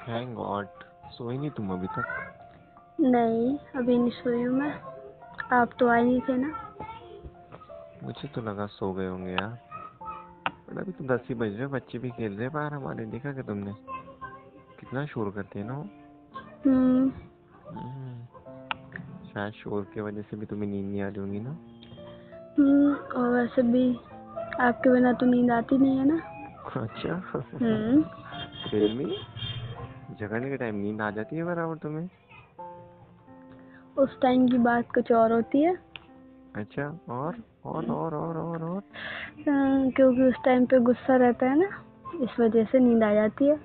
Thank God. सोई नहीं तुम अभी तक? नहीं, अभी नहीं सोई हूँ मैं। आप तो आए नहीं थे ना। मुझे तो लगा सो गए होंगे यार। बट अभी तो 10 ही बज रहे, बच्चे भी खेल रहे हैं बाहर हमारे। देखा क्या तुमने? कितना शोर करते हैं ना वो। हम्म। हम्म, शायद शोर की वजह से भी तुम्हें नींद नहीं आ रही होंगी ना। और वैसे भी आपके बिना तो नींद आती नहीं है ना। अच्छा। हम्म। फिल्मी जगने के टाइम नींद आ जाती है बराबर तुम्हें? उस टाइम की बात कुछ और होती है। अच्छा। और क्योंकि उस टाइम पे गुस्सा रहता है ना, इस वजह से नींद आ जाती है।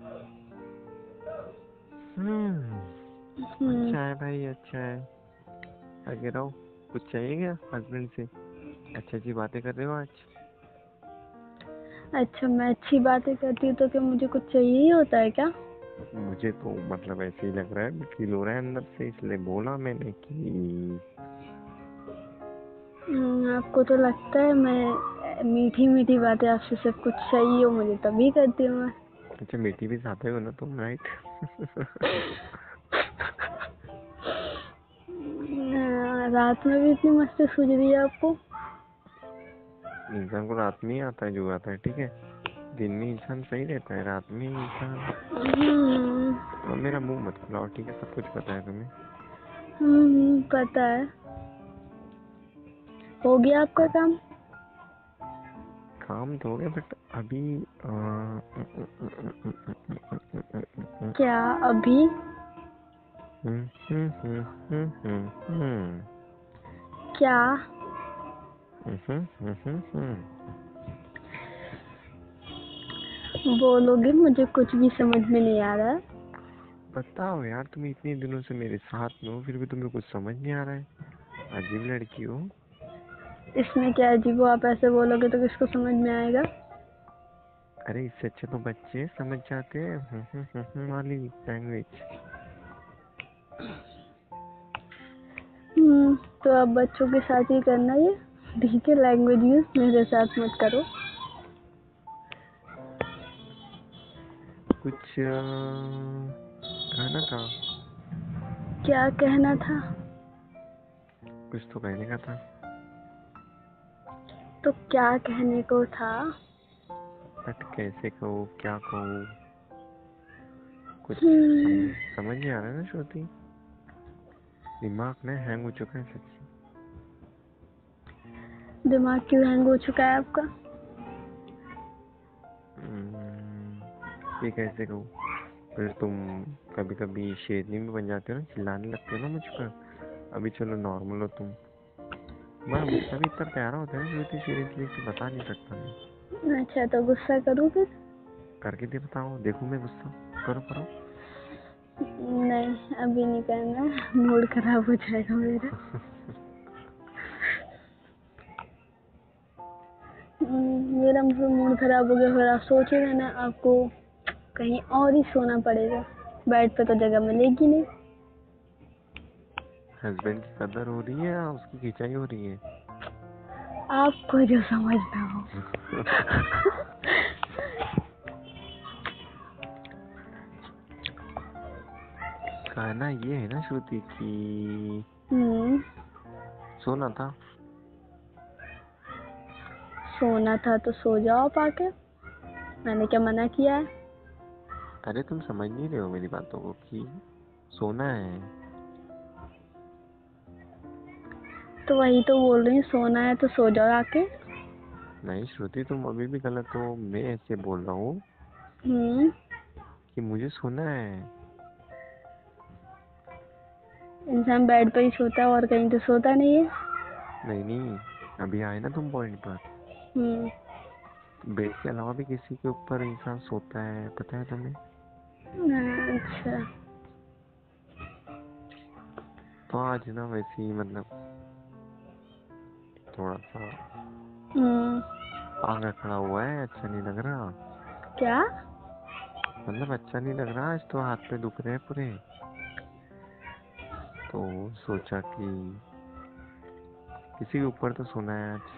हम्म। अच्छा है भाई, अच्छा है। आगे रहो। कुछ चाहिए क्या हस्बैंड से? अच्छी अच्छी बातें कर रहे हो आज। अच्छा, मैं अच्छी बातें करती हूँ तो क्या मुझे कुछ चाहिए ही होता है क्या? मुझे तो मतलब ऐसे ही लग रहा है, फील हो रहा है अंदर से, इसलिए बोला मैंने कि आपको तो लगता है मैं मीठी मीठी बातें आपसे सब कुछ चाहिए हो मुझे तभी करती हूँ मैं। अच्छा, मीठी भी खाते हो ना तुम, राइट? रात में भी इतनी मस्ती सूझ रही है आपको? इंसान को रात में ही आता है जो आता है, ठीक है। दिन में इंसान सही रहता है, रात में इंसान। अब मेरा मुंह मत खुलाओ, ठीक है? सब कुछ पता है तुम्हें। पता है। हो गया आपका काम? काम तो हो गया, बट अभी क्या अभी? क्या? बोलोगे, मुझे कुछ भी समझ में नहीं आ रहा है। बताओ यार, तुम इतने दिनों से मेरे साथ में हो, फिर भी तुम्हें कुछ समझ नहीं आ रहा है। अजीब लड़की हो। इसमें क्या अजीब हो? आप ऐसे बोलोगे तो किसको समझ में आएगा? अरे इससे अच्छे तो बच्चे समझ जाते हैं। वाली लैंग्वेज। तो अब बच्चों के साथ ही करना ये। ठीक है, लैंग्वेज यूज मेरे साथ मत करो। कुछ कहना था। क्या कहना था? कुछ तो कहने का था। तो क्या कहने को था? बट कैसे कहूँ, क्या कहूँ? कुछ हम्म, समझ नहीं आ रहा है ना श्रुति। दिमाग में हैंग हो चुका है सच्ची। दिमाग क्यों हैंग हो चुका है आपका? ये कैसे कहूँ? फिर तुम कभी कभी शेरनी में बन जाते हो ना, चिल्लाने लगते हो ना मुझ पर। अभी चलो नॉर्मल हो तुम। तुम्हारा गुस्सा भी इतना प्यारा होता है ना श्रुति, सीरियसली, कि बता नहीं सकता मैं। अच्छा, तो गुस्सा करूँ फिर? करके दे, बताओ, देखो मैं गुस्सा। करो करो। नहीं, अभी नहीं करना है, मूड खराब हो जाएगा मेरा। मेरा मूड खराब हो गया, फिर आप सोचे ना आपको कहीं और ही सोना पड़ेगा। बेड पे तो जगह मिलेगी नहीं। हस्बैंड की कदर हो रही है या उसकी खिंचाई हो रही है? आपको जो समझना हो। कहना ये है ना श्रुति कि हम्म। सोना था। सोना था तो सो जाओ पाके। मैंने क्या मना किया है? अरे तुम समझ नहीं रहे हो मेरी बातों को कि सोना है। तो वही तो बोल रही हूँ, सोना है तो सो जाओ आके। नहीं श्रुति, तुम अभी भी गलत हो। मैं ऐसे बोल रहा हूँ हम्म। कि मुझे सोना है। इंसान बेड पे ही सोता है और कहीं तो सोता नहीं है। नहीं नहीं, अभी आए ना तुम पॉइंट पर। हम्म। बेड के अलावा भी किसी के ऊपर इंसान सोता है, पता है तुम्हें? अच्छा। तो आज ना वैसे ही मतलब थोड़ा सा हम्म। पांगा खड़ा हुआ है, अच्छा नहीं लग रहा। क्या? मतलब अच्छा नहीं लग रहा, आज तो हाथ पे दुख रहे हैं पूरे। तो सोचा कि किसी के ऊपर तो सोना है आज।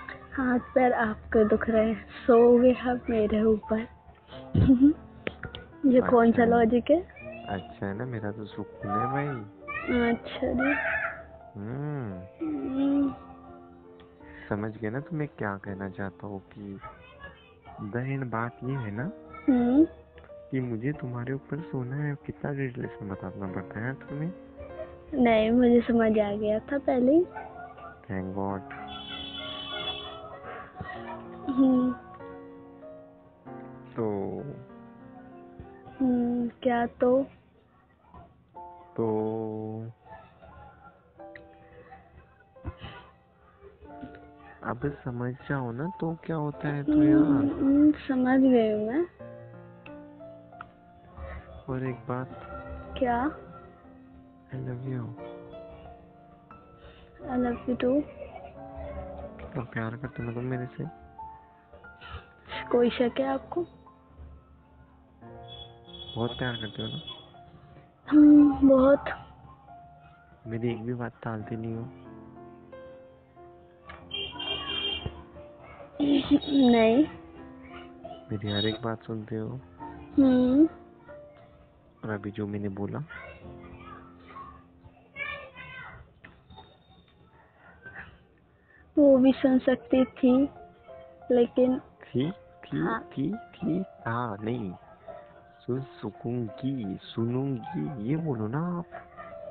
हाथ पैर आपके दुख रहे हैं, सोओगे आप मेरे ऊपर? ये कौन अच्छा सा है, लॉजिक है? अच्छा है ना, मेरा तो सुकून है भाई। अच्छा जी। हम्म हम्म, समझ गए ना तुम्हें क्या कहना चाहता हूँ कि बहन बात ये है ना हम्म, कि मुझे तुम्हारे ऊपर सोना है, कितना रिलेशन बताना पड़ता है यार तुम्हें। नहीं, मुझे समझ आ गया था पहले ही। Thank God. हम्म, तो क्या तो? अब समझ जाओ ना तो क्या होता है तो यार। समझ गई हूँ मैं। और एक बात, क्या? I love you. I love you too. तो प्यार करते हो ना तुम मेरे से? कोई शक है आपको? बहुत प्यार करते हो ना? बहुत। मेरी एक भी बात टालते नहीं हो? नहीं। मेरी हर एक बात सुनते हो? हम्म, और अभी जो मैंने बोला, वो भी सुन सकती थी, लेकिन थी थी हाँ, थी हाँ नहीं, सुनूंगी सुनूंगी ये बोलो ना आप।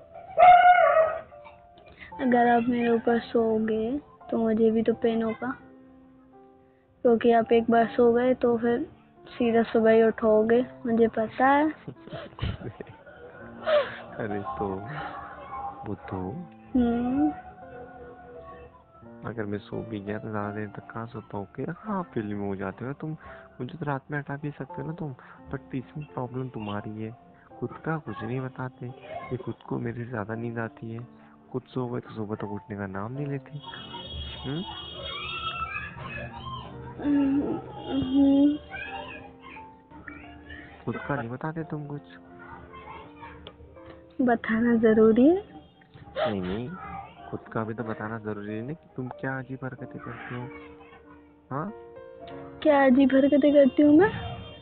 अगर आप मेरे ऊपर सोओगे तो मुझे भी तो पेन होगा, क्योंकि आप एक बार सो गए तो फिर सीधा सुबह ही उठोगे, मुझे पता है। अरे तो बुद्धू, हम्म, अगर मैं सो भी गया तो ज्यादा देर तक कहाँ सोता हूँ? क्या हाँ फिल्म में हो जाते हो तुम, मुझे तो रात में हटा भी सकते हो ना तुम। बट इसमें प्रॉब्लम तुम्हारी है, खुद का कुछ नहीं बताते। ये खुद को मेरे से ज्यादा नींद आती है, खुद सो गए तो सुबह तक उठने का नाम नहीं लेते। हम्म हम्म, खुद का नहीं बताते तुम कुछ। बताना जरूरी है। नहीं नहीं, खुद का भी तो बताना जरूरी है ना कि तुम क्या अजीब हरकतें करते हो। हाँ क्या अजीब हरकतें करती हूँ मैं?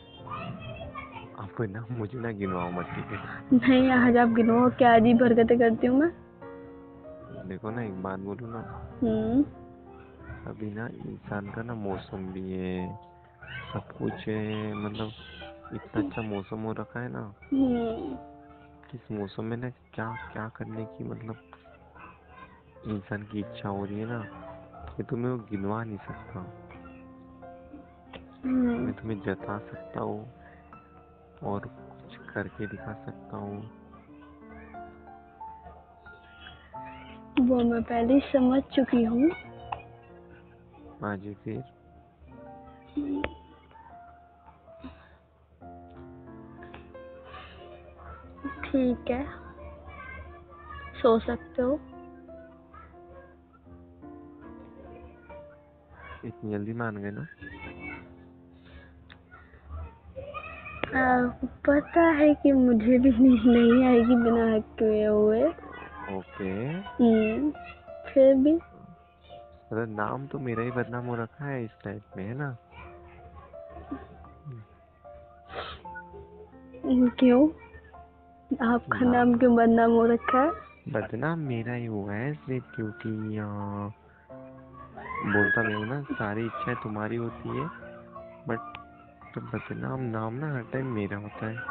अब ना मुझे ना गिनवाओ मत, ठीक है? नहीं, आज आप गिनो क्या अजीब हरकतें करती हूँ मैं। देखो ना, एक बात बोलूँ ना, हम्म, अभी ना इंसान का ना मौसम भी है, सब कुछ है, मतलब इतना अच्छा मौसम हो रखा है ना, हम्म, इस मौसम में ना क्या क्या करने की मतलब इंसान की इच्छा हो रही है ना, कि तुम्हें वो गिनवा नहीं सकता। हम्म, मैं तुम्हें जता सकता हूँ और कुछ करके दिखा सकता हूँ। वो मैं पहले ही समझ चुकी हूँ। आज फिर ठीक है, सो सकते हो। इतनी जल्दी मान गए ना? आपको पता है कि मुझे भी नींद नहीं आएगी बिना हक हुए। ओके। फिर भी। मतलब नाम तो मेरा ही बदनाम हो रखा है इस टाइप में, है ना? क्यों? आपका नाम नाम क्यों बदनाम हो रखा है? बदनाम मेरा ही हुआ है सिर्फ क्योंकि बोलता मैं हूँ ना, सारी इच्छाएं तुम्हारी होती है, बट तो बदनाम नाम ना हर टाइम मेरा होता है।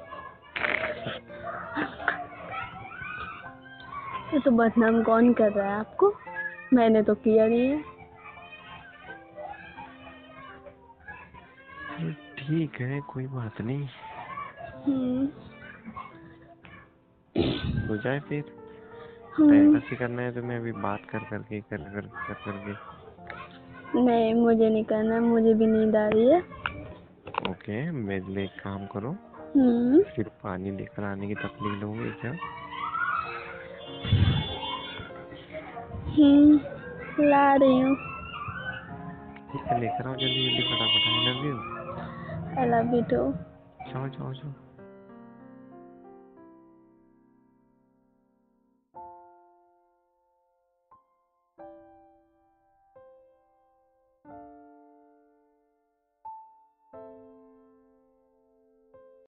तो बदनाम कौन कर रहा है आपको? मैंने तो किया नहीं है। ठीक है, कोई बात नहीं। हम्म, हो जाए फिर, टाइम हम्म, पास ही करना है तुम्हें अभी, बात कर करके। नहीं, मुझे नहीं करना, मुझे भी नींद आ रही है। ओके, मेरे लिए एक काम करो, हम्म, सिर्फ पानी लेकर आने की तकलीफ लोगे क्या? ला रही हूँ। ठीक है, लेकर आओ जल्दी जल्दी फटाफट। I love you. I love you too. जाओ जाओ जाओ।